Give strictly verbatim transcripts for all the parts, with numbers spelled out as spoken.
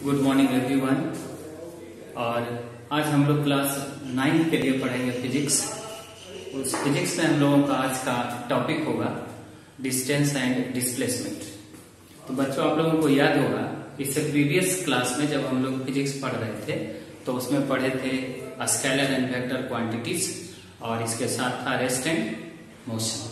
Good morning everyone. और आज हम लोग क्लास नाइन के लिए पढ़ेंगे फिजिक्स। उस फिजिक्स में हम लोगों का आज का टॉपिक होगा डिस्टेंस एंड डिस्प्लेसमेंट। तो बच्चों, आप लोगों को याद होगा इससे प्रीवियस क्लास में जब हम लोग फिजिक्स पढ़ रहे थे तो उसमें पढ़े थे स्केलर एंड वेक्टर क्वांटिटीज और इसके साथ था रेस्ट एंड मोशन।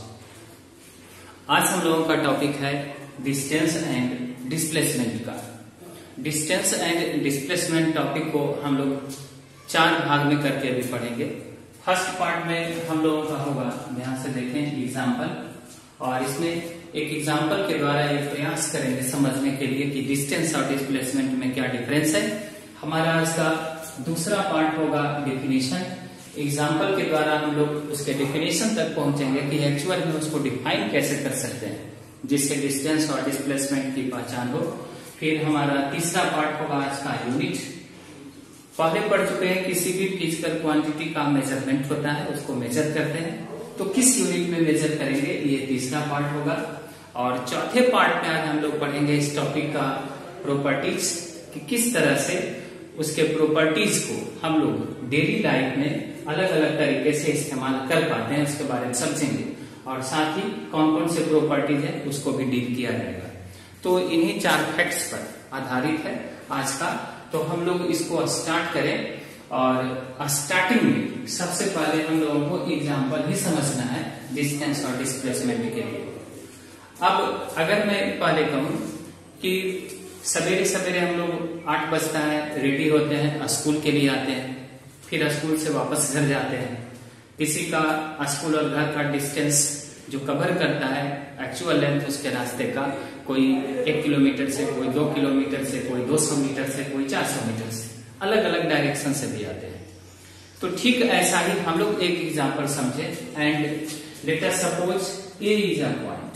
आज हम लोगों का टॉपिक है डिस्टेंस एंड डिस्प्लेसमेंट का। डिस्टेंस एंड डिस्प्लेसमेंट टॉपिक को हम लोग चार भाग में करके अभी पढ़ेंगे। फर्स्ट पार्ट में हम लोगों का होगा, ध्यान से देखें, एग्जाम्पल, और इसमें एक एग्जाम्पल के द्वारा ये प्रयास करेंगे समझने के लिए कि डिस्टेंस और डिस्प्लेसमेंट में क्या डिफरेंस है। हमारा इसका दूसरा पार्ट होगा डेफिनेशन। एग्जाम्पल के द्वारा हम लोग उसके डेफिनेशन तक पहुंचेंगे कि एक्चुअल में उसको डिफाइन कैसे कर सकते हैं जिससे डिस्टेंस और डिस्प्लेसमेंट की पहचान हो। फिर हमारा तीसरा पार्ट होगा आज का यूनिट। पहले पढ़ चुके हैं किसी भी फिजिकल क्वांटिटी का मेजरमेंट होता है, उसको मेजर करते हैं, तो किस यूनिट में मेजर करेंगे ये तीसरा पार्ट होगा। और चौथे पार्ट में आज हम लोग पढ़ेंगे इस टॉपिक का प्रॉपर्टीज, कि किस तरह से उसके प्रॉपर्टीज को हम लोग डेली लाइफ में अलग अलग तरीके से इस्तेमाल कर पाते हैं, उसके बारे में समझेंगे। और साथ ही कौन कौन से प्रॉपर्टीज है उसको भी डील किया जाएगा। तो इन्हीं चार फैक्ट्स पर आधारित है आज का। तो हम लोग इसको स्टार्ट करें। और स्टार्टिंग में सबसे पहले हम लोगों को एग्जाम्पल ही समझना है डिस्टेंस और डिस्प्लेसमेंट के लिए। अब अगर मैं पहले कहूं कि सवेरे सवेरे हम लोग आठ बजता है, रेडी होते हैं, स्कूल के लिए आते हैं, फिर स्कूल से वापस घर जाते हैं। किसी का स्कूल और घर का डिस्टेंस जो कवर करता है एक्चुअल लेंथ उसके रास्ते का, कोई एक किलोमीटर से, कोई दो किलोमीटर से, कोई दो सौ मीटर से, कोई चार सौ मीटर से, अलग अलग डायरेक्शन से भी आते हैं। तो ठीक ऐसा ही हम लोग एक एग्जांपल समझे। And let us suppose A is a point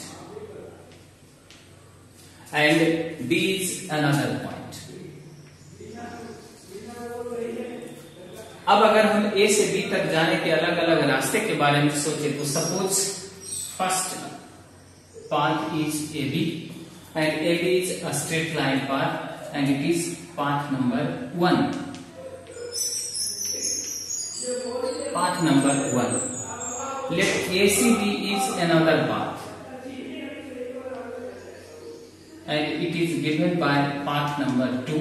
and B is another point. अब अगर हम ए से बी तक जाने के अलग अलग रास्ते के बारे में सोचे तो suppose first path is A B and A B is a straight line path and it is path number one. Path number one. Let A C B is another path and it is given by path number two.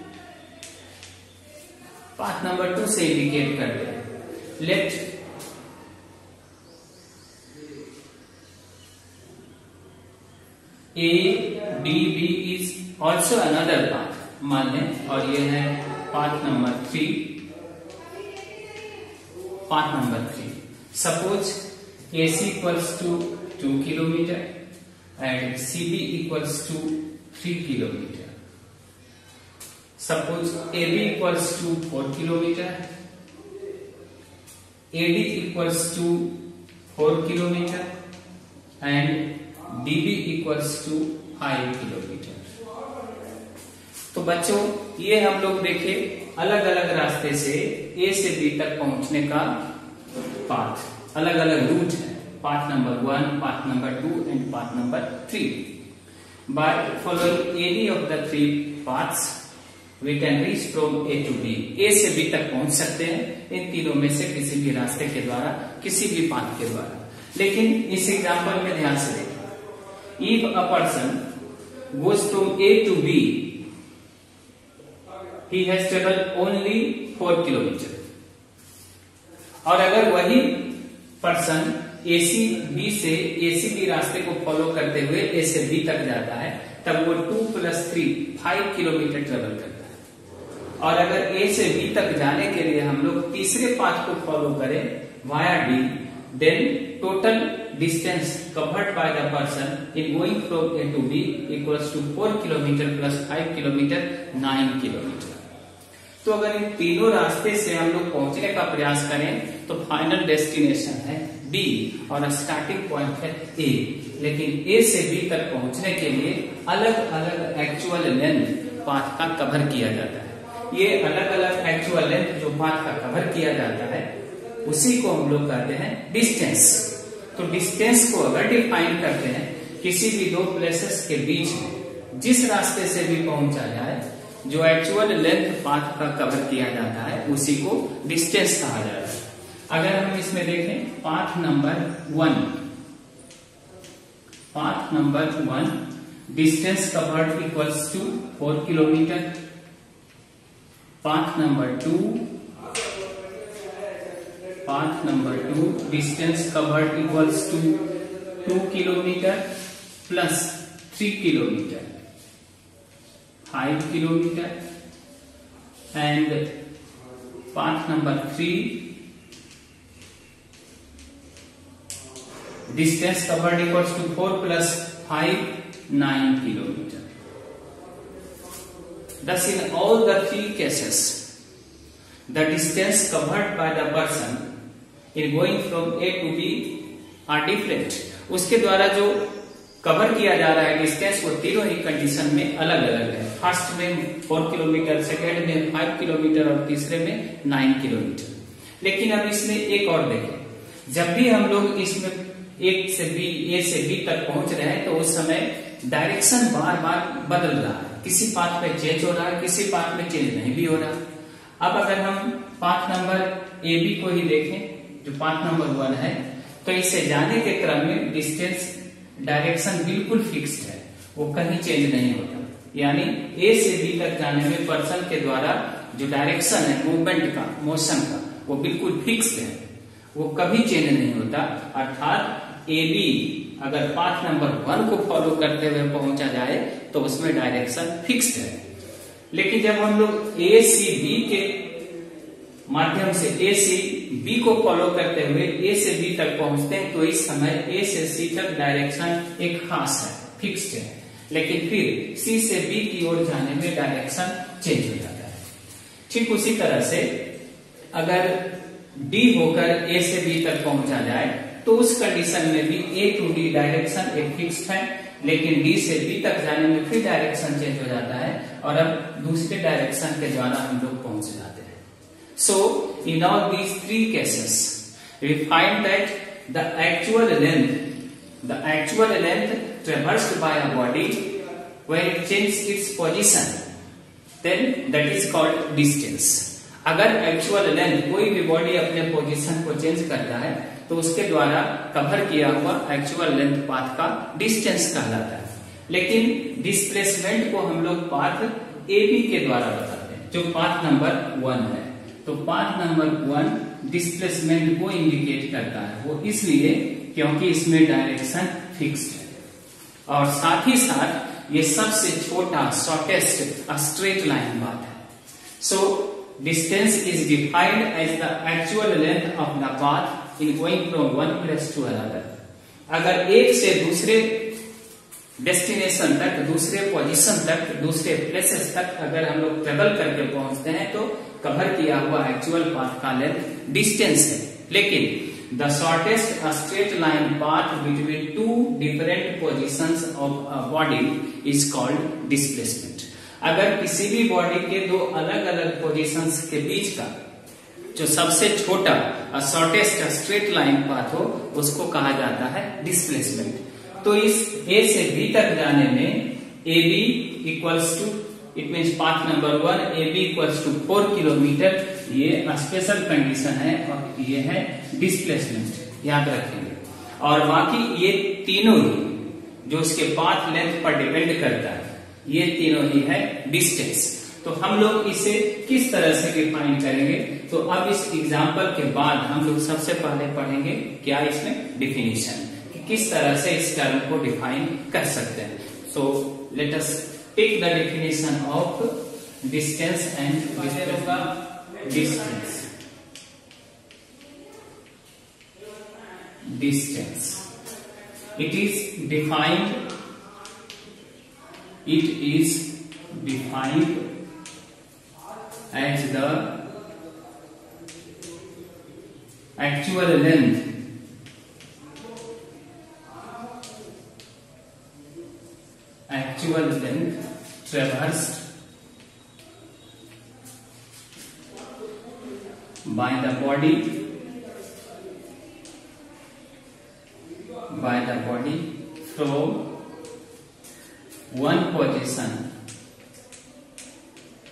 Path number two से indicate करते हैं। Let A B B is also another path मान लें, और ये है path number three, path number three. Suppose A C equals to two kilometer and C B equals to three kilometer. Suppose A B equals to four kilometer, A D equals to four kilometer and D B equals to five kilometre. तो बच्चों, ये हम लोग देखे अलग अलग रास्ते से A से B तक पहुंचने का पाथ, अलग अलग रूट है, path number one, path number two and path number three. By following any of the three paths we can reach from A to B। A से B तक पहुंच सकते हैं इन तीनों में से किसी भी रास्ते के द्वारा, किसी भी पाथ के द्वारा। लेकिन इस एग्जाम्पल में ध्यान से देखें, if a person goes from A to B, he has traveled only four kilometer. और अगर वही पर्सन A C B से A C B रास्ते को फॉलो करते हुए A से B तक जाता है, तब वो two plus three five kilometre travel करता है। और अगर A से B तक जाने के लिए हम लोग तीसरे पाथ को फॉलो करें via D, then total distance covered by the person in going from A to B equals to four kilometer plus five kilometer, nine kilometer. तो अगर इन तीनों रास्ते से हम लोग पहुंचने का प्रयास करें तो फाइनल डेस्टिनेशन है B और स्टार्टिंग पॉइंट है A। लेकिन A से B तक पहुंचने के लिए अलग अलग एक्चुअल लेंथ पाथ का कवर किया जाता है। ये अलग अलग एक्चुअल लेंथ जो पाथ का कवर किया जाता है उसी को हम लोग कहते हैं डिस्टेंस। तो डिस्टेंस को अगर डिफाइन करते हैं किसी भी दो प्लेसेस के बीच में जिस रास्ते से भी पहुंचा जाए जो एक्चुअल लेंथ पाथ का कवर किया जाता है उसी को डिस्टेंस कहा जाता है। अगर हम इसमें देखें path number one, path number one distance covered equals to four kilometre. Path number two, path number two distance covered equals to two kilometre plus three kilometre, five kilometre. And path number three distance covered equals to four plus five, nine kilometre. Thus, in all the three cases, the distance covered by the person in going from A to B are different. उसके द्वारा जो cover किया जा रहा है distance वो तीनों ही condition में अलग अलग है। फर्स्ट में फोर किलोमीटर, सेकेंड में फाइव किलोमीटर और तीसरे में नाइन किलोमीटर। लेकिन अब इसमें एक और देखें, जब भी हम लोग इसमें एक से बी, ए से बी तक पहुंच रहे हैं तो उस समय डायरेक्शन बार बार बदल रहा है, किसी पाथ पे चेंज हो रहा है, किसी पाथ में चेंज नहीं भी हो रहा। अब अगर हम पाथ नंबर ए बी को ही देखें जो पाथ नंबर वन है, तो इसे जाने के क्रम में डिस्टेंस डायरेक्शन बिल्कुल फिक्स्ड है, वो कहीं चेंज नहीं होता। यानी ए से बी तक जाने में पर्सन के द्वारा जो डायरेक्शन है मूवमेंट का, मोशन का, वो बिल्कुल फिक्स्ड है, वो कभी चेंज नहीं होता। अर्थात ए बी अगर पाथ नंबर वन को फॉलो करते हुए पहुंचा जाए तो उसमें डायरेक्शन फिक्स्ड है। लेकिन जब हम लोग ए सी बी के माध्यम से ए सी बी को फॉलो करते हुए ए से बी तक पहुंचते हैं तो इस समय ए से सी तक डायरेक्शन एक खास है, फिक्स्ड है। लेकिन फिर सी से बी की ओर जाने में डायरेक्शन चेंज हो जाता है। ठीक उसी तरह से अगर डी होकर ए से बी तक पहुंचा जाए तो उस कंडीशन में भी ए टू डी डायरेक्शन एक फिक्स्ड है, लेकिन डी से बी तक जाने में फिर डायरेक्शन चेंज हो जाता है और अब दूसरे डायरेक्शन के द्वारा हम लोग पहुंच जाते हैं। So in all these three cases we find that the actual length, the actual length traversed by a body when it changes its position, then that is called distance. अगर एक्चुअल लेंथ कोई भी body अपने position को change करता है तो उसके द्वारा कवर किया हुआ एक्चुअल लेंथ पाथ का डिस्टेंस कहलाता है। लेकिन डिस्प्लेसमेंट को हम लोग पाथ ए बी के द्वारा बताते हैं जो पाथ नंबर वन है। तो पाथ नंबर वन डिस्प्लेसमेंट को इंडिकेट करता है, वो इसलिए क्योंकि इसमें डायरेक्शन फिक्स्ड है और साथ ही साथ ये सबसे छोटा शॉर्टेस्ट स्ट्रेट लाइन पाथ है। सो distance is defined as the actual length of the path in going from one place to another. अगर एक से दूसरे डेस्टिनेशन तक, दूसरे पोजीशन तक, दूसरे प्लेसेस तक अगर हम लोग ट्रेवल करके पहुंचते हैं तो कवर किया हुआ एक्चुअल पाथ का लेंथ डिस्टेंस है। लेकिन the shortest straight line path between two different positions of a body is called displacement. अगर किसी भी बॉडी के दो अलग अलग पोजीशंस के बीच का जो सबसे छोटा शॉर्टेस्ट स्ट्रेट लाइन पाथ हो उसको कहा जाता है डिस्प्लेसमेंट। तो इस ए से बी तक जाने में A B equals to, it means path number one A B equals to four kilometre, ये स्पेशल कंडीशन है और ये है डिस्प्लेसमेंट, याद रखेंगे। और बाकी ये तीनों ही जो इसके पाथ लेंथ पर डिपेंड करता है, ये तीनों ही है डिस्टेंस। तो हम लोग इसे किस तरह से डिफाइन करेंगे, तो अब इस एग्जाम्पल के बाद हम लोग सबसे पहले पढ़ेंगे क्या इसमें डिफिनीशन, कि किस तरह से इस टर्म को डिफाइन कर सकते हैं। So let us take the definition of distance and distance. Distance it is defined It is defined as the actual length actual length traversed by the body by the body from one position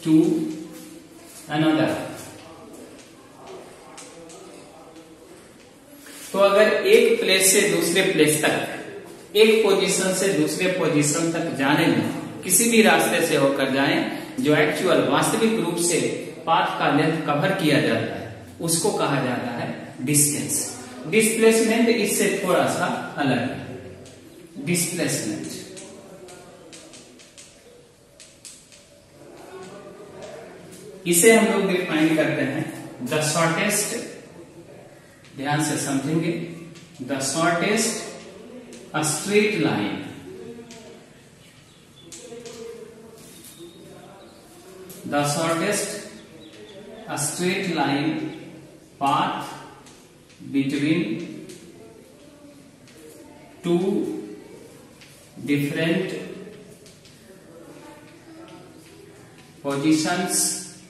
to another. तो अगर एक place से दूसरे place तक, एक position से दूसरे position तक जाने में किसी भी रास्ते से होकर जाएं जो एक्चुअल वास्तविक रूप से पाथ का लेंथ कवर किया जाता है उसको कहा जाता है डिस्टेंस। डिस्प्लेसमेंट इससे थोड़ा सा अलग है। डिस्प्लेसमेंट इसे हम लोग डिफाइन करते हैं द शॉर्टेस्ट, ध्यान से समझेंगे, the shortest a straight line the shortest a straight line path between two different positions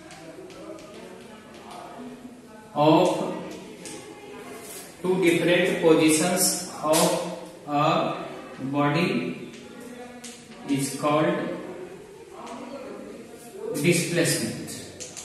of two different positions of a body is called displacement।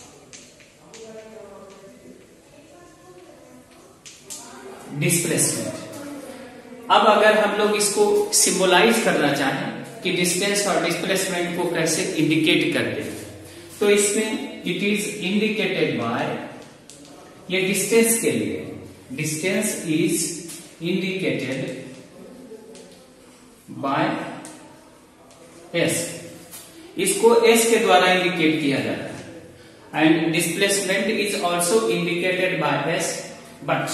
Displacement. अब अगर हम लोग इसको सिंबलाइज करना चाहें कि डिस्टेंस और डिस्प्लेसमेंट को कैसे इंडिकेट करते हैं, तो इसमें इट इज इंडिकेटेड बाय, ये डिस्टेंस के लिए, distance is indicated by S, इसको एस के द्वारा इंडिकेट किया जाता है। And displacement is also indicated by S, but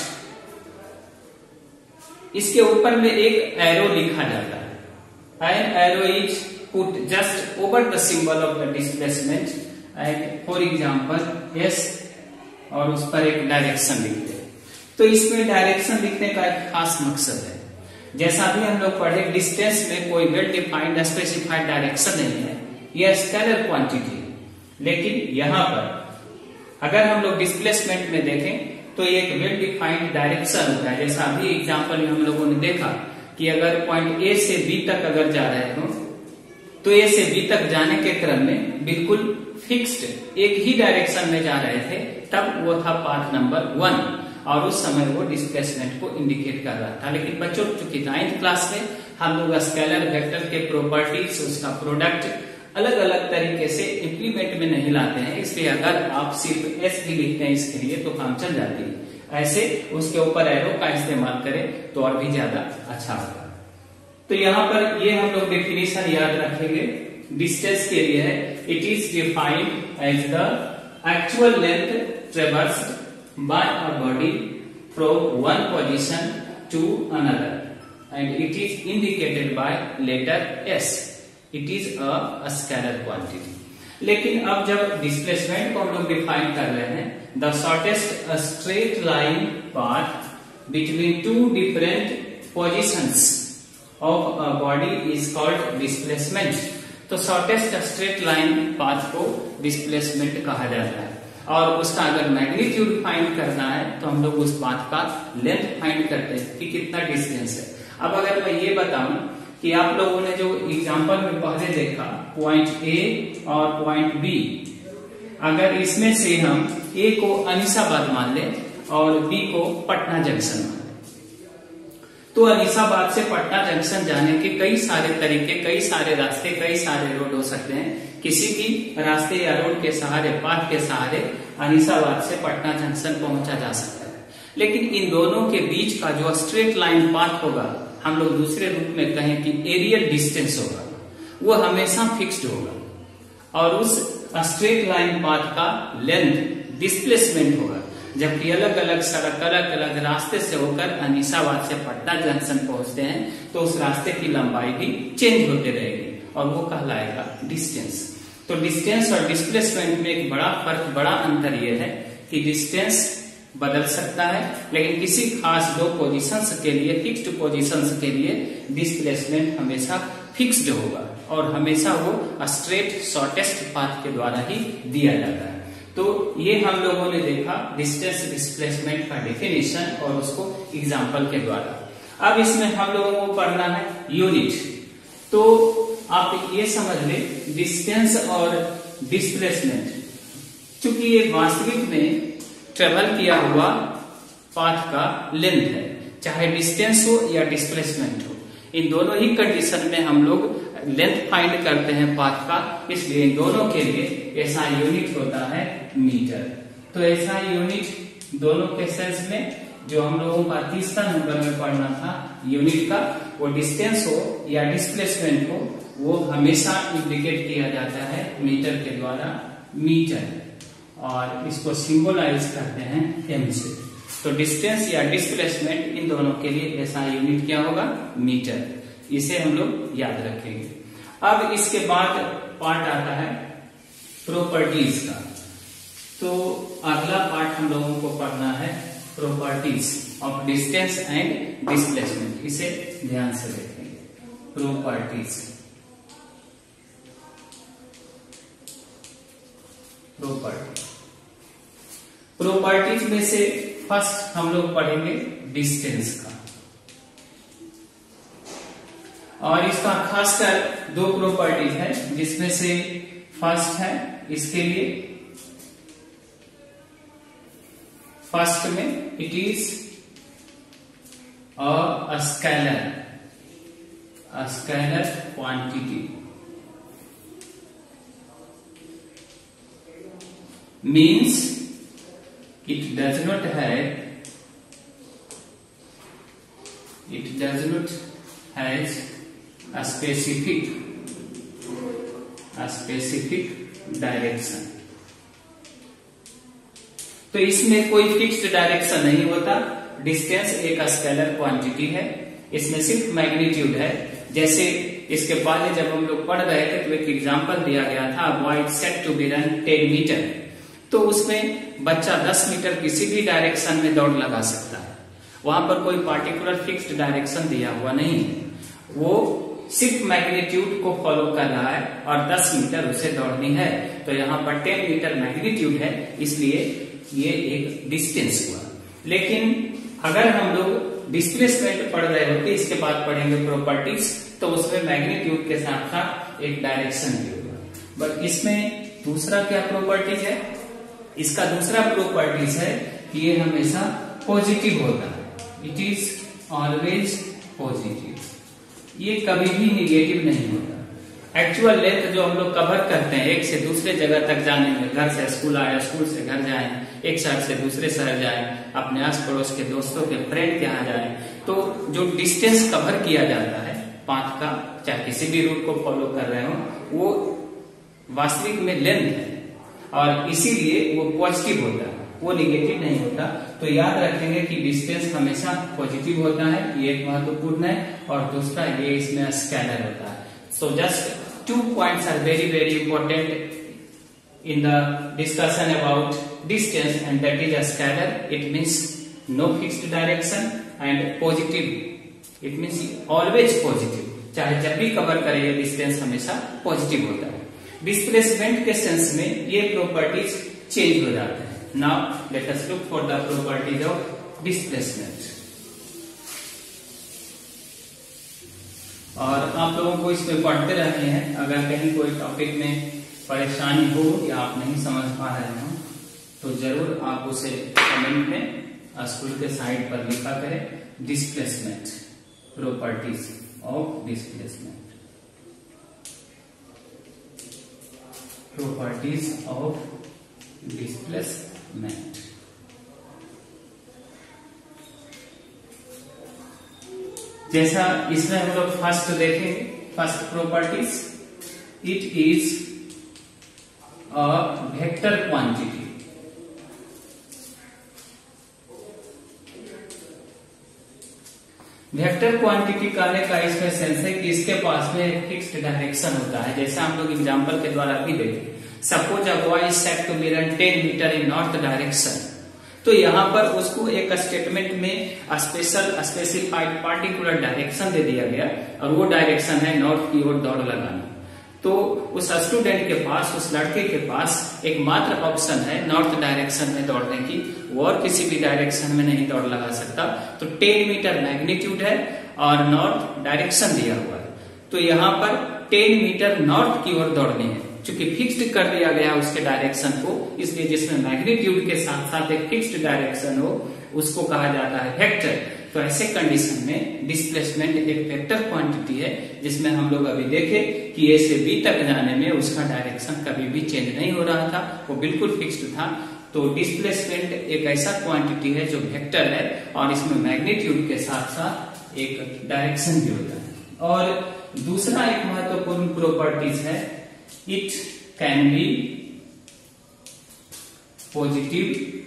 इसके ऊपर में एक एरो लिखा जाता है। And arrow is put just over the symbol of the displacement and for example S, और उस पर एक डायरेक्शन लिखते हैं। तो इसमें डायरेक्शन लिखने का एक खास मकसद है। जैसा भी हम लोग पढ़े, डिस्टेंस में कोई वेल डिफाइंड स्पेसिफाइड डायरेक्शन नहीं है, यह स्केलर क्वांटिटी। लेकिन यहां पर अगर हम लोग डिस्प्लेसमेंट में देखें तो एक वेल डिफाइंड डायरेक्शन होता है। जैसा अभी एग्जांपल में हम लोगों ने देखा कि अगर पॉइंट ए से बी तक अगर जा रहे हो तो ए से बी तक जाने के क्रम में बिल्कुल फिक्स्ड एक ही डायरेक्शन में जा रहे थे, तब वो था पाथ नंबर वन, और उस समय वो डिस्प्लेसमेंट को इंडिकेट कर रहा था। लेकिन बच्चों चूंकि नाइन्थ क्लास में हम लोग स्केलर वेक्टर के प्रॉपर्टीज, उसका प्रोडक्ट अलग अलग तरीके से इंप्लीमेंट में नहीं लाते हैं, इसलिए अगर आप सिर्फ एस भी लिखते हैं इसके लिए तो काम चल जाती है। ऐसे उसके ऊपर एरो का इस्तेमाल करें तो और भी ज्यादा अच्छा होगा। तो यहाँ पर ये हम लोग डेफिनेशन याद रखेंगे। डिस्टेंस के लिए है, it is defined as the actual length traversed by a body from one position to another, and it is indicated by letter S. It is a, a scalar quantity. लेकिन अब जब displacement को हम लोग define कर रहे हैं, the shortest a straight line path between two different positions of a body is called displacement। तो शॉर्टेस्ट स्ट्रेट लाइन पाथ को डिस्प्लेसमेंट कहा जाता है। और उसका अगर मैग्नीट्यूड फाइंड करना है तो हम लोग उस पाथ का लेंथ फाइंड करते हैं कि कितना डिस्टेंस है। अब अगर मैं ये बताऊं कि आप लोगों ने जो एग्जांपल में पहले देखा पॉइंट ए और पॉइंट बी, अगर इसमें से हम ए को अनीसाबाद मान लें और बी को पटना जंक्शन मान लें, तो अनीसाबाद से पटना जंक्शन जाने के कई सारे तरीके, कई सारे रास्ते, कई सारे रोड हो सकते हैं। किसी भी रास्ते या रोड के सहारे, पाथ के सहारे अनीसाबाद से पटना जंक्शन पहुंचा जा सकता है। लेकिन इन दोनों के बीच का जो स्ट्रेट लाइन पाथ होगा, हम लोग दूसरे रूप में कहें कि एरियल डिस्टेंस होगा, वो हमेशा फिक्स्ड होगा और उस स्ट्रेट लाइन पाथ का लेंथ डिस्प्लेसमेंट होगा। जबकि अलग अलग सड़क, अलग अलग रास्ते से होकर अनीसाबाद से पटना जंक्शन पहुंचते हैं तो उस रास्ते की लंबाई भी चेंज होते रहेगी और वो कहलाएगा डिस्टेंस। तो डिस्टेंस और डिस्प्लेसमेंट में एक बड़ा फर्क, बड़ा अंतर यह है कि डिस्टेंस बदल सकता है, लेकिन किसी खास दो पोजीशंस के लिए, फिक्स्ड पोजीशंस के लिए डिस्प्लेसमेंट हमेशा फिक्स्ड होगा और हमेशा वो स्ट्रेट शॉर्टेस्ट पाथ के द्वारा ही दिया जाता है। तो ये हम लोगों ने देखा डिस्टेंस डिस्प्लेसमेंट का डेफिनेशन और उसको एग्जाम्पल के द्वारा। अब इसमें हम लोगों को पढ़ना है यूनिट। तो आप ये समझ ले डिस्टेंस और डिस्प्लेसमेंट, चूंकि ये वास्तविक में ट्रेवल किया हुआ पाथ का लेंथ है, चाहे डिस्टेंस हो या डिस्प्लेसमेंट हो, इन दोनों ही कंडीशन में हम लोग लेंथ फाइंड करते हैं पाथ का। इसलिए इन दोनों के लिए ऐसा यूनिट होता है मीटर। तो ऐसा यूनिट दोनों के सेंस में जो हम लोगों का तीसरा नंबर में पढ़ना था यूनिट का, वो डिस्टेंस हो या डिस्प्लेसमेंट हो, वो हमेशा इंडिकेट किया जाता है मीटर के द्वारा, मीटर, और इसको सिंबलाइज करते हैं एम से। तो डिस्टेंस या डिस्प्लेसमेंट इन दोनों के लिए ऐसा यूनिट क्या होगा, मीटर। इसे हम लोग याद रखेंगे। अब इसके बाद पार्ट आता है प्रॉपर्टीज का। तो अगला पार्ट हम लोगों को पढ़ना है properties of distance and displacement. इसे ध्यान से देखेंगे। प्रॉपर्टीज प्रॉपर्टी प्रॉपर्टीज में से फर्स्ट हम लोग पढ़ेंगे डिस्टेंस का, और इसका खासकर दो प्रॉपर्टीज है, जिसमें से फर्स्ट है इसके लिए, फर्स्ट में it is a scalar a scalar quantity, means it does not have it does not has a specific a specific direction. तो इसमें कोई फिक्स्ड डायरेक्शन नहीं होता। डिस्टेंस एक स्केलर क्वांटिटी है, इसमें सिर्फ मैग्नीट्यूड है। जैसे इसके पहले जब हम लोग पढ़ रहे थे तो एक एग्जांपल दिया गया था, boy set to be run ten metre. तो उसमें बच्चा दस मीटर किसी भी डायरेक्शन में दौड़ लगा सकता है, वहां पर कोई पार्टिकुलर फिक्स्ड डायरेक्शन दिया हुआ नहीं है, वो सिर्फ मैग्नीट्यूड को फॉलो कर रहा है और दस मीटर उसे दौड़नी है। तो यहाँ पर टेन मीटर मैग्नीट्यूड है, इसलिए ये एक डिस्टेंस हुआ। लेकिन अगर हम लोग डिस्प्लेसमेंट पढ़ रहे होते, इसके बाद पढ़ेंगे प्रॉपर्टीज, तो उसमें मैग्नीट्यूड के साथ साथ एक डायरेक्शन भी होगा। बट इसमें दूसरा क्या प्रॉपर्टीज है, इसका दूसरा प्रॉपर्टीज है कि ये हमेशा पॉजिटिव होता है। इट इज ऑलवेज पॉजिटिव, ये कभी भी निगेटिव नहीं होता। एक्चुअल लेंथ जो हम लोग कवर करते हैं एक से दूसरे जगह तक जाने में, घर से स्कूल आए, स्कूल से घर जाए, एक शहर से दूसरे शहर जाए, अपने आस पड़ोस के दोस्तों के फ्रेंड के यहाँ जाए, तो जो डिस्टेंस कवर किया जाता है पाथ का, चाहे किसी भी रूट को फॉलो कर रहे हो, वो वास्तविक में लेंथ है, और इसीलिए वो पॉजिटिव होता है, वो निगेटिव नहीं होता। तो याद रखेंगे कि डिस्टेंस हमेशा पॉजिटिव होता है, ये एक महत्वपूर्ण है, और दूसरा ये इसमें स्केलर होता है। So just two points are very very important in the discussion about distance, and that is a scalar. It means no fixed direction and positive. It means always positive. चाहे जब भी कवर करे ये distance हमेशा positive होता है। Displacement के sense में ये प्रॉपर्टीज चेंज हो जाते हैं। Now let us look for the properties of displacement. और आप लोगों को इसमें पढ़ते रहते हैं, अगर कहीं कोई टॉपिक में परेशानी हो या आप नहीं समझ पा रहे हो तो जरूर आप उसे कमेंट में स्कूल के साइट पर लिखा करें। Displacement, properties of displacement, properties of displacement. जैसा इसमें हम लोग फर्स्ट देखेंगे, first properties, it is a vector quantity. Vector quantity कहने का इसमें सेंस है कि इसके पास में एक फिक्स्ड डायरेक्शन होता है। जैसा हम लोग एग्जांपल के द्वारा भी देखें, suppose a boy is set to be run ten metre in north direction, तो यहाँ पर उसको एक स्टेटमेंट में स्पेशल स्पेसिफाइड पार्टिकुलर डायरेक्शन दे दिया गया, और वो डायरेक्शन है नॉर्थ की ओर दौड़ लगाना। तो उस स्टूडेंट के पास, उस लड़के के पास एक मात्र ऑप्शन है नॉर्थ डायरेक्शन में दौड़ने की, वो और किसी भी डायरेक्शन में नहीं दौड़ लगा सकता। तो टेन मीटर मैग्नीट्यूड है और नॉर्थ डायरेक्शन दिया हुआ है, तो यहाँ पर टेन मीटर नॉर्थ की ओर दौड़नी है। चूंकि फिक्स्ड कर दिया गया उसके डायरेक्शन को, इसलिए जिसमें मैग्नीट्यूड के साथ साथ एक फिक्स्ड डायरेक्शन हो उसको कहा जाता है वेक्टर। तो ऐसे कंडीशन में डिस्प्लेसमेंट एक वेक्टर क्वांटिटी है, जिसमें हम लोग अभी देखे कि ए से बी तक जाने में उसका डायरेक्शन कभी भी चेंज नहीं हो रहा था, वो बिल्कुल फिक्स्ड था। तो डिस्प्लेसमेंट एक ऐसा क्वांटिटी है जो वेक्टर है और इसमें मैग्नीट्यूड के साथ साथ एक डायरेक्शन भी होता है। और दूसरा एक महत्वपूर्ण प्रॉपर्टीज है, it can be positive,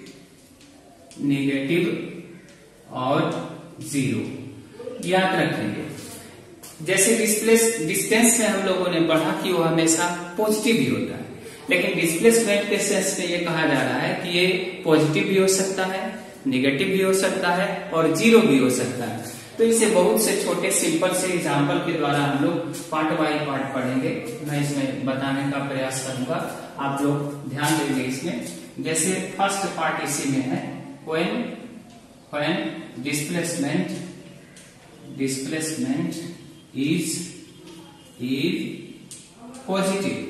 negative और जीरो। याद रखेंगे, जैसे डिस्प्लेस डिस्टेंस में हम लोगों ने पढ़ा कि वो हमेशा पॉजिटिव ही होता है, लेकिन डिस्प्लेसमेंट के सेंस में ये कहा जा रहा है कि ये पॉजिटिव भी हो सकता है, नेगेटिव भी हो सकता है और जीरो भी हो सकता है। तो इसे बहुत से छोटे सिंपल से एग्जाम्पल के द्वारा हम लोग पार्ट बाय पार्ट पढ़ेंगे। मैं इसमें बताने का प्रयास करूंगा, आप लोग ध्यान देंगे इसमें। जैसे फर्स्ट पार्ट इसी में है, when when displacement displacement is is positive.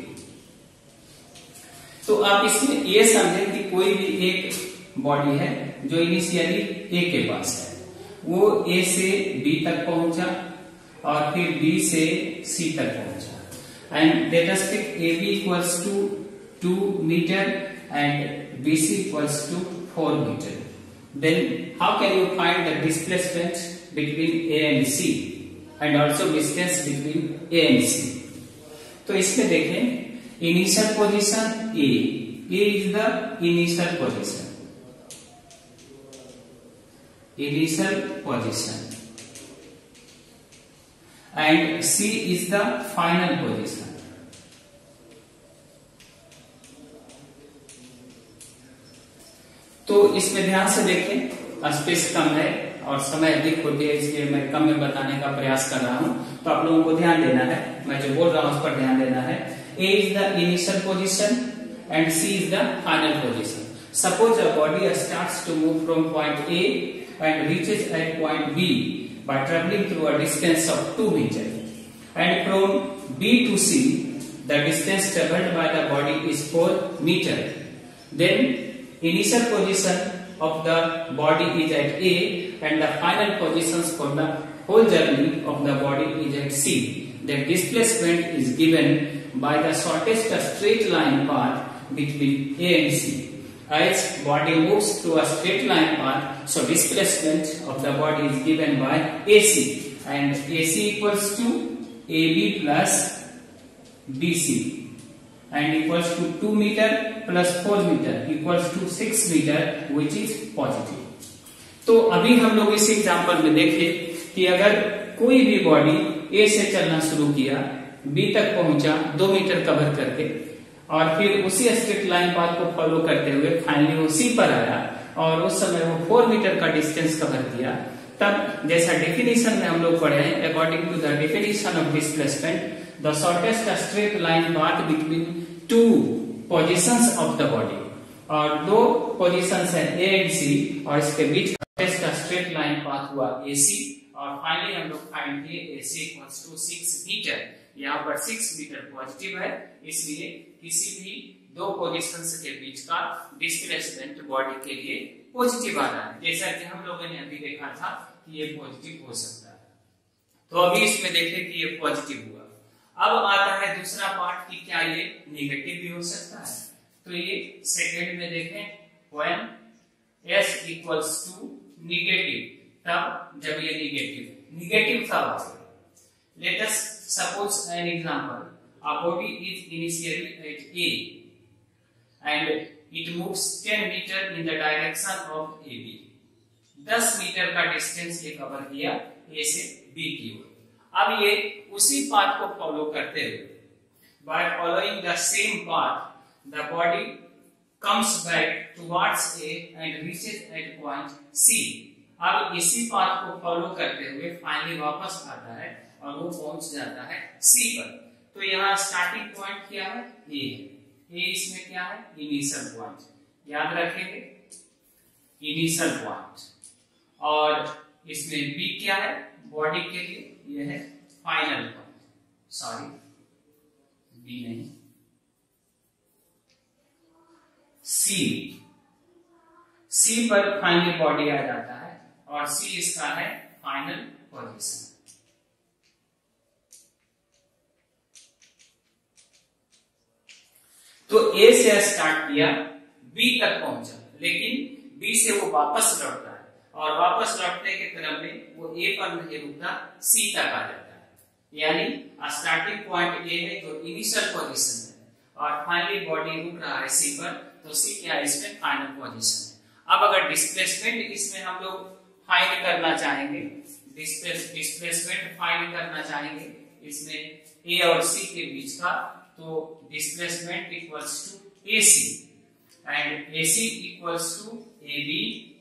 तो आप इसमें ये समझें कि कोई भी एक बॉडी है जो इनिशियली ए के पास है, वो ए से बी तक पहुंचा और फिर बी से सी तक पहुंचा, and let us take A B equals to two metre and B C equals to four metre. Then how can you find the displacement between A and C and also distance between A and C? तो इसमें देखें, initial position A, A is the initial position, initial position, and C is the final position. तो इसमें ध्यान से देखें, space कम है और समय अधिक होती है, इसलिए मैं कम में बताने का प्रयास कर रहा हूं। तो आप लोगों को ध्यान देना है, मैं जो बोल रहा हूं उस पर ध्यान देना है। A is the initial position and C is the final position. Suppose a body starts to move from point A and reaches at point B by traveling through a distance of two meters. And from B to C, the distance traveled by the body is four meters. Then initial position of the body is at A and the final positions for the whole journey of the body is at C. The displacement is given by the shortest straight line path between A and C. As body moves through a straight line path, so displacement of the body is given by A C, and A C equals to A B plus B C, and equals to two meter plus four meter equals to six meter, which is positive. तो अभी हम लोग इस example में देखें कि अगर कोई भी बॉडी ए से चलना शुरू किया, बी तक पहुंचा दो मीटर कवर करके, और फिर उसी स्ट्रेट लाइन पाथ को फॉलो करते हुए फाइनली वो सी पर आया और उस समय वो फोर मीटर का डिस्टेंस कवर किया, तब जैसा डेफिनेशन में हम लोग पढ़े हैं, according to the definition of displacement, the shortest straight line path between two positions of the body, और दो पोजिशंस है ए एंड सी, और इसके बीच शॉर्टेस्ट स्ट्रेट लाइन पाथ हुआ ए सी, और फाइनली हम लोग फाइंड किए A C equals to six metre. यहाँ पर सिक्स मीटर पॉजिटिव है, इसलिए किसी भी दो पोजीशंस के बीच का डिस्प्लेसमेंट बॉडी के लिए पॉजिटिव आ रहा है, जैसा कि हम लोगों ने अभी देखा था कि ये पॉजिटिव हो सकता है। तो अभी इसमें देखें कि ये पॉजिटिव हुआ। अब आता है दूसरा पार्ट कि क्या ये नेगेटिव भी हो सकता है। तो ये सेकेंड में देखें, when S equals to negative, तब जब ये नेगेटिव नेगेटिव तब आएगा। Let us suppose an example. A body is initially at A and it moves ten meter in the direction of A B. ten metre का distance ये cover किया A से B की ओर। अब ये उसी पाथ को फॉलो करते हुए, by following the same path, the body comes back towards A and reaches at point C. अब इसी पाथ को फॉलो करते हुए फाइनली वापस आता है और वो पहुंच जाता है सी पर। तो यहाँ स्टार्टिंग पॉइंट क्या है? ए है। ए इसमें क्या है? Initial point. याद रखेंगे, इनिशियल पॉइंट। और इसमें बी क्या है? बॉडी के लिए ये है फाइनल पॉइंट, सॉरी बी नहीं, सी, सी पर फाइनल बॉडी आ जाता है और सी इसका है फाइनल पोजीशन। तो ए से स्टार्ट किया, बी तक पहुंचा, लेकिन बी से वो वापस लौटता है और वापस लौटने के क्रम में वो ए पर नहीं रुकता, सी तक आ जाता है। यानी स्टार्टिंग पॉइंट ए है जो इनिशियल पोजीशन है और फाइनली बॉडी रुक रहा है सी पर, तो सी क्या है इसमें फाइनल पोजीशन है। अब अगर डिस्प्लेसमेंट इसमें हम लोग फाइंड करना चाहेंगे, डिस्प्लेस डिस्प्लेसमेंट फाइंड करना चाहेंगे इसमें ए और सी के बीच का, तो displacement equals to A C and A C equals to A B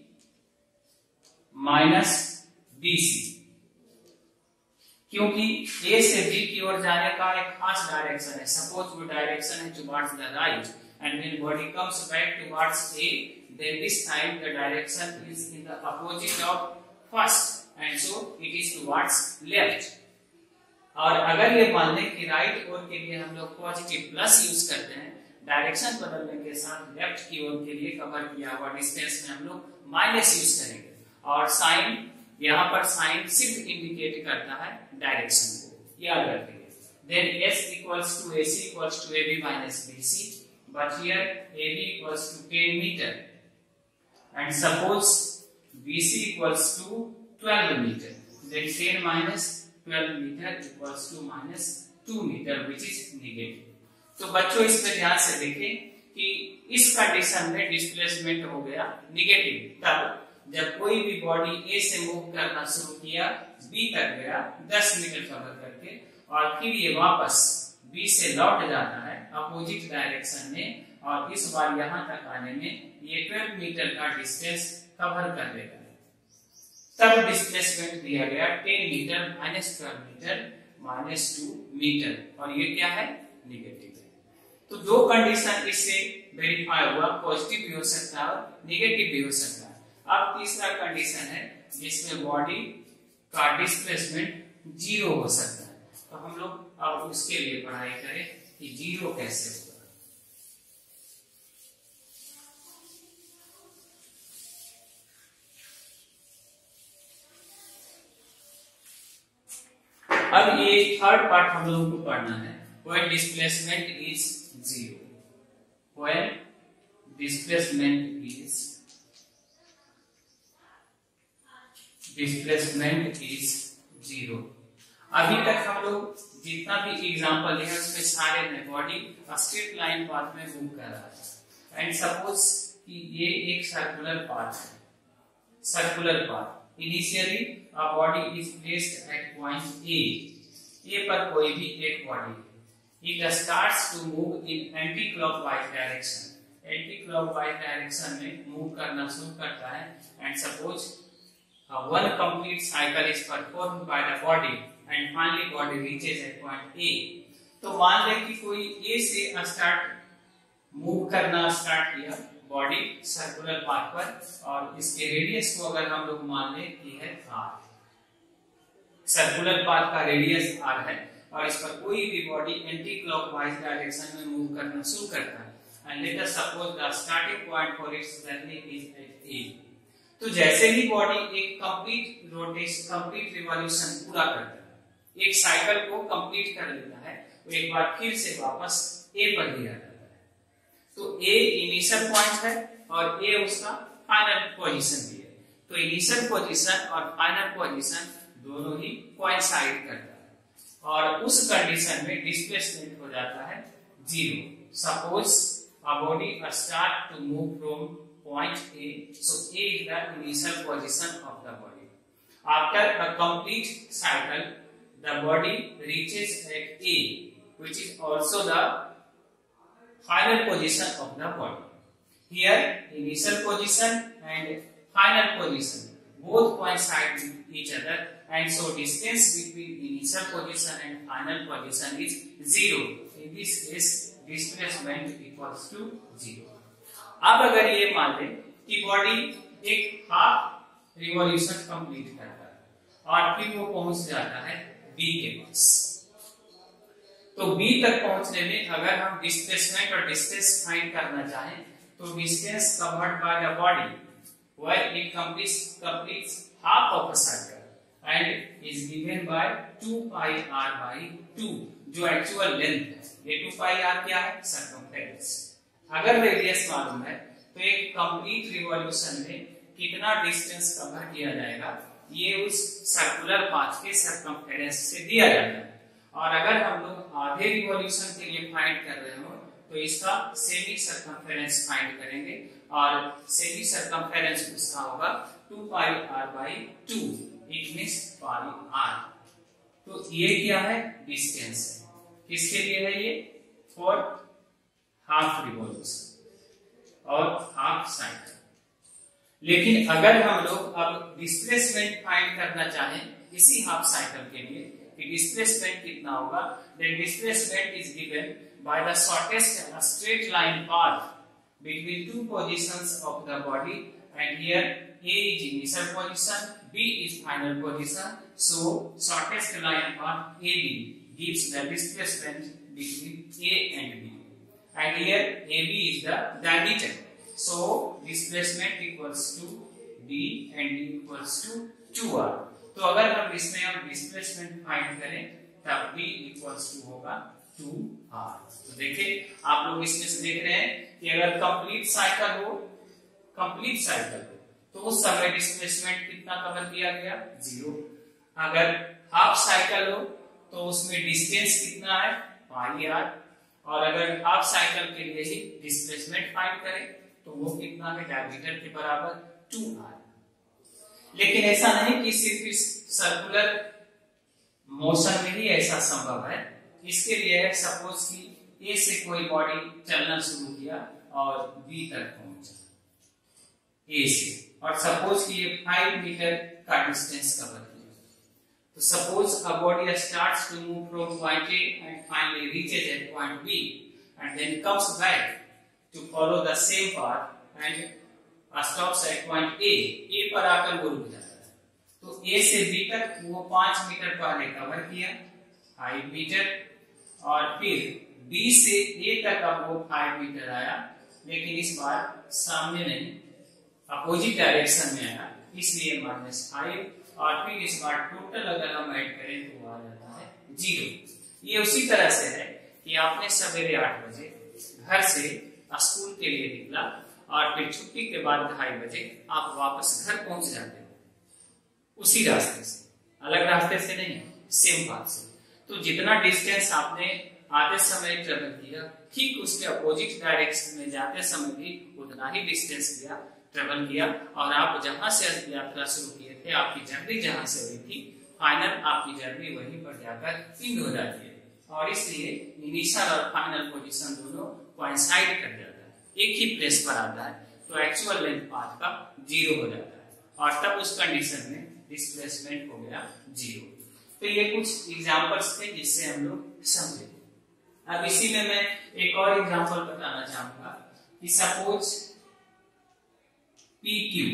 minus B C, क्योंकि ए से बी की ओर जाने का एक खास डायरेक्शन है। सपोज वो डायरेक्शन है towards the right and when body comes back towards A, then this time the direction is in the opposite of first and so it is towards left। और अगर ये मान लें कि राइट ओर के लिए हम लोग पॉजिटिव प्लस यूज करते हैं, डायरेक्शन बदलने के साथ लेफ्ट की ओर के लिए कवर किया हुआ डिस्टेंस में हम लोग माइनस यूज करेंगे और साइन, यहाँ पर साइन सिर्फ इंडिकेट करता है डायरेक्शन को, याद रखेंगे। Then S equals to A C equals to A B minus B C, but here A B equals to ten meter and suppose B C equals to twelve meter, then ten minus twelve meter equals to minus two meter which is negative। तो बच्चों इस पे ध्यान से देखें कि इस condition में डिस्प्लेसमेंट हो गया निगेटिव तब जब कोई भी बॉडी ए से मूव करना शुरू किया, बी तक गया दस मीटर कवर करके और फिर ये वापस बी से लौट जाता है अपोजिट डायरेक्शन में और इस बार यहां तक आने में ये ट्वेल्व मीटर का डिस्टेंस कवर कर लेगा, तब डिस्प्लेसमेंट दिया गया ten metre minus twelve metre minus two metre और ये क्या है निगेटिव है। तो दो कंडीशन इससे वेरीफाई हुआ, पॉजिटिव भी हो सकता है और निगेटिव भी हो सकता है। अब तीसरा कंडीशन है जिसमें बॉडी का डिस्प्लेसमेंट जीरो हो सकता है, तो हम लोग अब उसके लिए पढ़ाई करें कि जीरो कैसे होगा। अब ये थर्ड पार्ट हम लोगों को पढ़ना है, when displacement is zero, when displacement is displacement is zero। अभी तक हम लोग जितना भी एग्जांपल लिया उसमें सारे में बॉडी स्ट्रेट लाइन पाथ में मूव कर रहा है एंड सपोज कि ये एक सर्कुलर पाथ है, circular path initially a body is placed at point A, A पर कोई भी एक बॉडी है, it starts to move in anti clockwise direction, anti clockwise direction में मूव करना शुरू करता है and suppose one complete cycle is performed by the body and finally body reaches at point A। तो मान लें कि कोई A से स्टार्ट मूव करना स्टार्ट किया बॉडी सर्कुलर पाथ पर और इसके रेडियस को अगर हम लोग मान लें कि है R, सर्कुलर पाथ का रेडियस R है और इस पर कोई भी बॉडी एंटी क्लॉकवाइज डायरेक्शन में मूव करना शुरू करता है and let us suppose the starting point for its journey is at A। तो जैसे ही बॉडी एक कंप्लीट रोटेशन कंप्लीट रिवॉल्यूशन पूरा करता है, एक साइकिल को कंप्लीट कर लेता है, वो एक बार फिर से वापस ए पर ही आ जाता है। तो ए इनिशियल पॉइंट है और ए उसका फाइनल पोजीशन भी है, तो इनिशियल पोजीशन और फाइनल पोजीशन दोनों ही कोइंसाइड करता है और उस कंडीशन में डिस्प्लेसमेंट हो जाता है zero. Suppose a body start to move from point A, so A is the initial position of the body. After a complete cycle the body reaches at A, which is also the final position of the body. Here initial position and final position both coincide with each other and so distance between initial position and final position is zero। In this case displacement equals to zero। अब अगर ये मान लें कि body एक half revolution complete करता है और फिर वो पहुंच जाता है बी के पास, तो बी तक पहुंचने में अगर हम डिस्प्लेसमेंट और डिस्टेंस फाइंड करना चाहें तो distance covered by the body while it completes completes half of a circle and is given by two pi R by two, जो एक्चुअल लेंथ है। ये टू पाई आर क्या है? सर्कमफेरेंस। अगर रेडियस मालूम है तो एक कंप्लीट रिवॉल्यूशन में कितना डिस्टेंस कवर किया जाएगा ये उस सर्कुलर पाथ के सर्कमफेरेंस से दिया जाता है। और अगर हम लोग आधे रिवॉल्यूशन के लिए फाइंड कर रहे हो तो इसका सेमी सर्कमफेरेंस फाइंड करेंगे और सेमी सर्कमफेरेंस उसका होगा two pi R by two, it means pi R. तो ये क्या है? डिस्टेंस है। किसके लिए है ये? फॉर हाफ रिवॉल्यूशन और हाफ साइकिल। लेकिन अगर हम लोग अब डिस्प्लेसमेंट फाइंड करना चाहें इसी हाफ साइकिल के लिए कि डिस्प्लेसमेंट कितना होगा, then displacement is given by the shortest straight line path between two positions of the body, and here A is initial position, B is final position, so shortest line path A B gives the displacement between A and B, and here A B is the diameter, so displacement equals to B and D equals to two R. तो अगर हम इसमें हम displacement find करें तब B equals to होगा two R. तो देखिए आप लोग इसमें से देख रहे हैं कि अगर कंप्लीट साइकिल हो कंप्लीट साइकिल हो तो उस समय डिस्प्लेसमेंट कितना कवर किया गया? जीरो। अगर हाफ साइकिल हो तो उसमें डिस्टेंस कितना है? Pi R. और अगर हाफ साइकिल के लिए ही डिस्प्लेसमेंट फाइंड करें तो वो कितना है? डायमीटर के बराबर टू आर। लेकिन ऐसा नहीं कि सिर्फ इस सर्कुलर मोशन में ही ऐसा संभव है। इसके लिए है सपोज कि ए से कोई बॉडी चलना शुरू किया और बी तक पहुंचा ए से, और सपोज कि ये फाइव मीटर का डिस्टेंस कवर किया। तो suppose a body starts to move from point A and finally reaches at point B and then comes back to follow the same path and stops at point A. A पर आकर वो रुक जाता है। तो ए से बी तक वो पांच मीटर पहले कवर किया, फाइव मीटर, और फिर बी से ए तक अब वो फाइव मीटर आया, लेकिन इस बार सामने नहीं अपोजिट डायरेक्शन में आया, इसलिए माइनस फाइव, और फिर इस बार टोटल अगर हम ऐड करें तो आ जाता है जीरो। ये उसी तरह से है कि आपने सवेरे आठ बजे घर से स्कूल के लिए निकला और फिर छुट्टी के बाद ढाई बजे आप वापस घर पहुंच जाते हो उसी रास्ते से, अलग रास्ते से नहीं, सेम पाथ से। तो जितना डिस्टेंस आपने आते समय ट्रेवल किया, ठीक उसके अपोजिट डायरेक्शन में जाते समय भी उतना ही डिस्टेंस किया ट्रेवल किया, और आप जहां से यात्रा शुरू किए थे, आपकी जर्नी जहां से हुई थी, फाइनल आपकी जर्नी वहीं पर जाकर एंड हो जाती है। और इसलिए इनिशियल और फाइनल पोजीशन दोनों कोइंसाइड कर जाता है, एक ही प्लेस पर आता है, तो एक्चुअल लेंथ पाथ का जीरो हो जाता है, और तब उस कंडीशन में डिस्प्लेसमेंट हो गया जीरो। तो ये कुछ एग्जांपल्स थे जिससे हम लोग समझे। अब इसी में मैं एक और एग्जांपल बताना चाहूंगा कि suppose P Q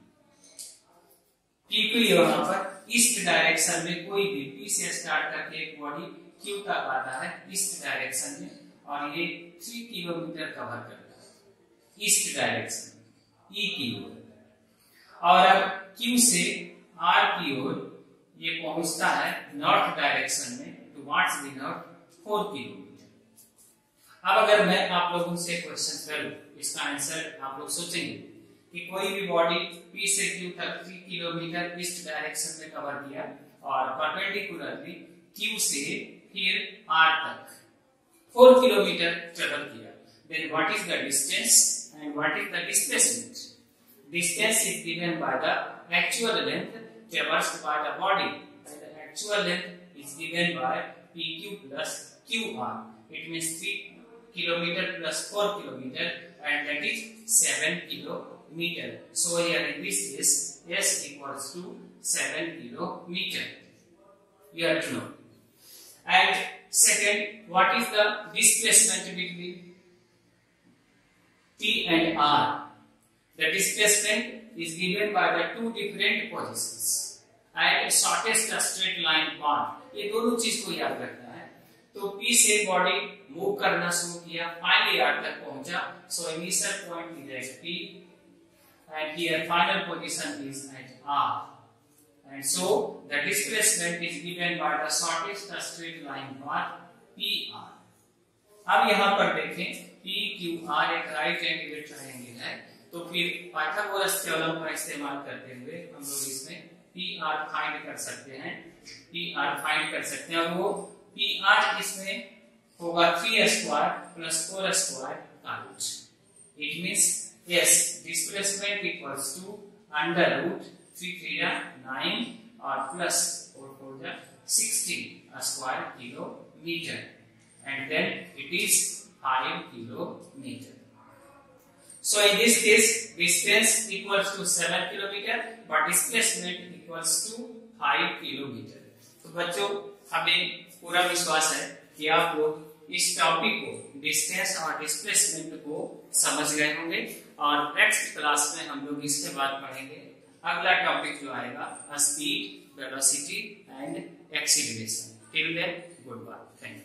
P Q यहाँ पर ईस्ट डायरेक्शन में कोई भी पी से स्टार्ट करके एक बॉडी क्यू तक आता है ईस्ट डायरेक्शन में, और ये थ्री किलोमीटर कवर करता है ईस्ट डायरेक्शन ई की ओर, और अब क्यू से आर की ओर ये पहुंचता है नॉर्थ डायरेक्शन में towards the north four kilometre. अब अगर मैं आप लोगों से क्वेश्चन करूं, इसका आंसर आप लोग सोचेंगे कि कोई भी बॉडी पी से क्यू तक थ्री किलोमीटर ईस्ट डायरेक्शन में कवर किया और परपेंडिकुलरली क्यू से फिर आर तक फोर किलोमीटर ट्रेवल किया, then what is the distance and what is the displacement? Distance is given by the actual length traversed by the body, and the actual length is given by P Q plus Q R. It means three kilometer plus four kilometer, and that is seven kilometer. So here in this case, S equals to seven kilometer. You have to know. And second, what is the displacement between T and R? The displacement is given by the two different positions and shortest straight line path. ये दोनों चीज को याद रखना है। तो P से body move करना शुरू किया, फाइनली R तक पहुंचा। So initial point is at P and here final position is at R, and so the displacement is given by the shortest straight line path P R. अब यहाँ पर देखें P Q R एक right angle triangle है, तो फिर Pythagoras theorem का इस्तेमाल करते हुए हम लोग इसमें P R फाइंड कर सकते हैं, P R फाइंड कर सकते हैं। और वो P R इसमें होगा three square plus four square का root. It means yes, displacement equals to under root three three nine or plus four four sixteen square kilometer, and then it is five kilometer. So in this case, distance equals to seven kilometer, but displacement equals to five kilometer. तो बच्चों, हमें पूरा विश्वास है कि आप लोग इस टॉपिक को, डिस्टेंस और डिस्प्लेसमेंट को समझ गए होंगे। और नेक्स्ट क्लास में हम लोग इसके बाद पढ़ेंगे अगला टॉपिक जो आएगा speed, velocity and acceleration. Till then, good bye, thank you.